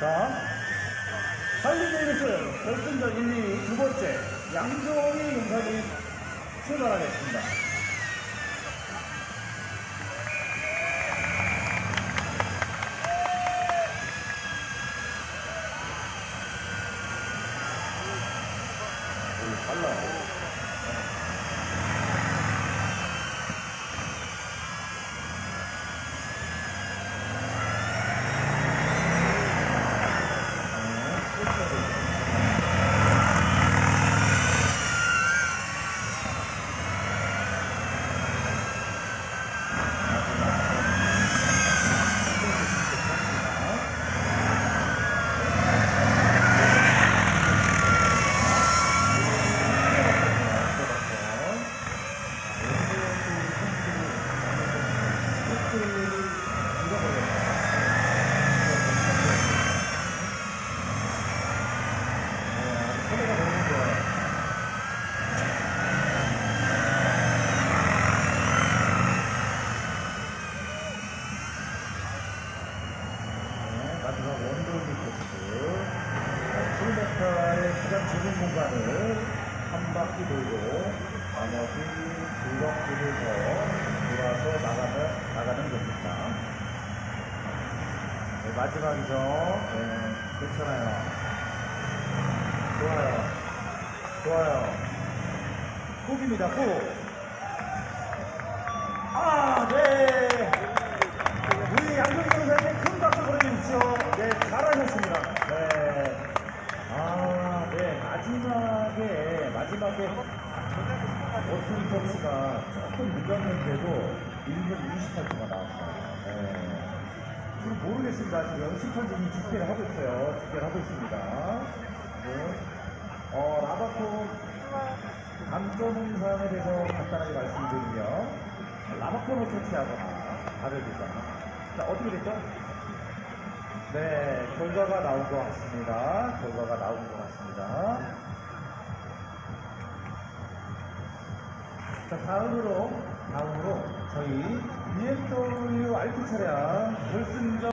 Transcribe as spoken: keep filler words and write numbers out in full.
자, 할리데이비스 결승전 일, 이 두 번째 양종희 용사님 출발하겠습니다. 빨라요. 마지막 원돌리 코스 칠 미터의 가장 좁은 공간을 한 바퀴 돌고 나머지 두 바퀴를 더 돌아서 나가면, 나가는 겁니다. 네, 마지막이죠. 네, 괜찮아요. 좋아요. 좋아요. 꾹입니다. 꾹. 아, 네. 우리 양정희 선생님 큰 박수 보내주십시오. 네, 잘하셨습니다. 네. 아, 네. 마지막에, 마지막에 버튼 터치가 조금 늦었는데도 일 분 이십팔 초가 나왔어요. 네. 지금 모르겠습니다. 지금 심판진이 집계를 하고 있어요. 집계를 하고 있습니다. 네. 어, 라바콘 감점 사항에 대해서 간단하게 말씀드리면, 라바콘을 터치하거나, 가려주거나. 자, 어떻게 됐죠? 네, 결과가 나온 것 같습니다. 결과가 나온 것 같습니다. 자, 다음으로, 다음으로 저희 비엠더블유 알피 차량 결승전